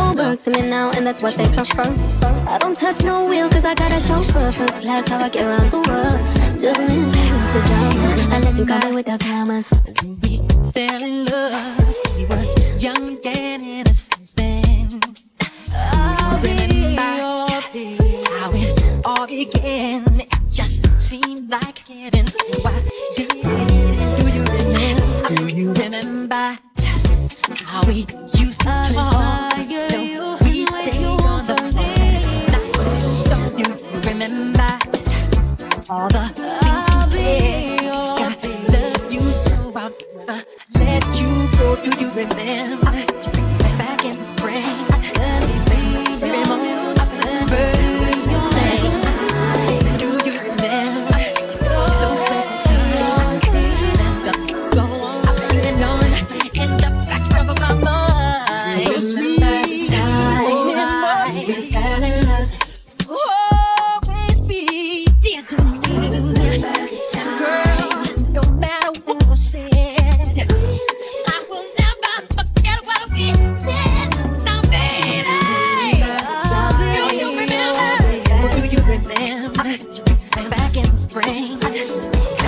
people work to me now, and that's what they prefer. I don't touch no wheel, cause I got a chauffeur. First class, how I get around the world. Just miss you with the drama, unless you got me with the cameras. We fell in love, we were young and innocent then. I'll be Remember how it all began. It just seemed like heaven, so I did it. Do you remember? Do you remember how we used to talk? No, we stayed on the phone. Don't you remember all the things we said? I love you so I'll never let you go. Do you remember back in the spring? Every moment the birds would sing. Do you remember those little times? Remember, go on and on in the back of my mind. Those sweet times we fell in love. Always be dear to me, girl. No matter what was said, I will never forget what we did. Now, baby, do you remember? Do you remember back in the spring?